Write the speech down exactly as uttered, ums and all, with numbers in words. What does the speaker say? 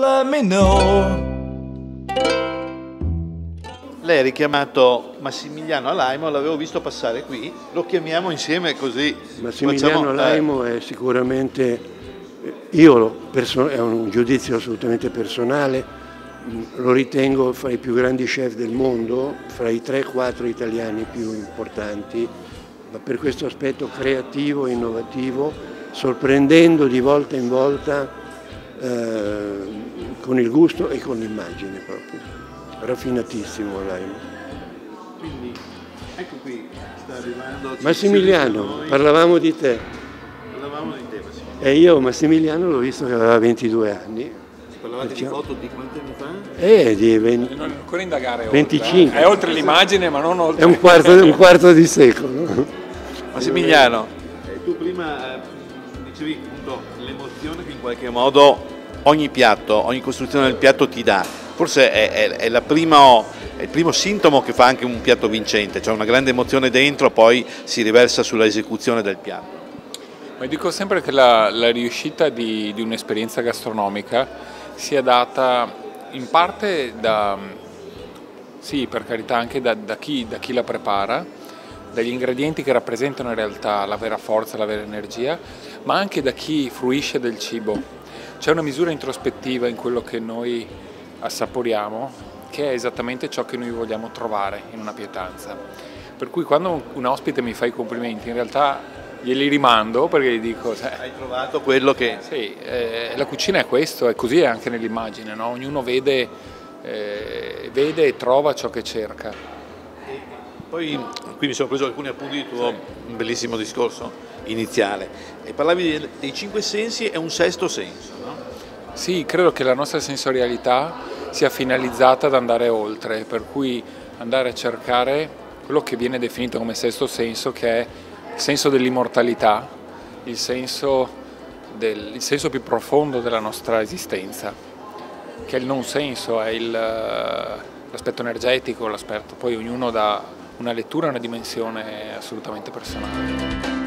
let me know. Lei ha richiamato Massimiliano Alaimo, l'avevo visto passare qui, lo chiamiamo insieme così. Massimiliano facciamo, Alaimo eh. è sicuramente, io lo, è un giudizio assolutamente personale, lo ritengo fra i più grandi chef del mondo, fra i tre quattro italiani più importanti, ma per questo aspetto creativo, innovativo, sorprendendo di volta in volta eh, con il gusto e con l'immagine proprio. Raffinatissimo Alaimo. Quindi, ecco qui, sta arrivando... Massimiliano, parlavamo di te. Parlavamo di te, Massimiliano. E io Massimiliano l'ho visto che aveva ventidue anni. Parlavate di foto di quanti anni fa? Eh, di venti, non ancora indagare venticinque. Oltre, eh. È oltre l'immagine, ma non oltre. È un quarto, un quarto di secolo. Massimiliano, eh, tu prima eh, dicevi appunto l'emozione che in qualche modo ogni piatto, ogni costruzione del piatto ti dà. Forse è, è, è, la primo, è il primo sintomo che fa anche un piatto vincente, cioè una grande emozione dentro, poi si riversa sulla esecuzione del piatto. Ma dico sempre che la, la riuscita di, di un'esperienza gastronomica sia data in parte da, sì, per carità, anche da, da, chi, da chi la prepara, dagli ingredienti che rappresentano in realtà la vera forza, la vera energia, ma anche da chi fruisce del cibo. C'è una misura introspettiva in quello che noi assaporiamo, che è esattamente ciò che noi vogliamo trovare in una pietanza. Per cui quando un ospite mi fa i complimenti, in realtà glieli rimando perché gli dico... Sai, hai trovato quello che... Sì, eh, la cucina è questo, e così è anche nell'immagine, no? Ognuno vede, eh, vede e trova ciò che cerca. E poi qui mi sono preso alcuni appunti di tuo sì. bellissimo discorso iniziale. E parlavi dei cinque sensi e un sesto senso, no? Sì, credo che la nostra sensorialità sia finalizzata ad andare oltre, per cui andare a cercare quello che viene definito come sesto senso, che è il senso dell'immortalità, il senso, del, il senso più profondo della nostra esistenza, che è il non senso, è l'aspetto energetico, l'aspetto, poi ognuno dà una lettura, una dimensione assolutamente personale.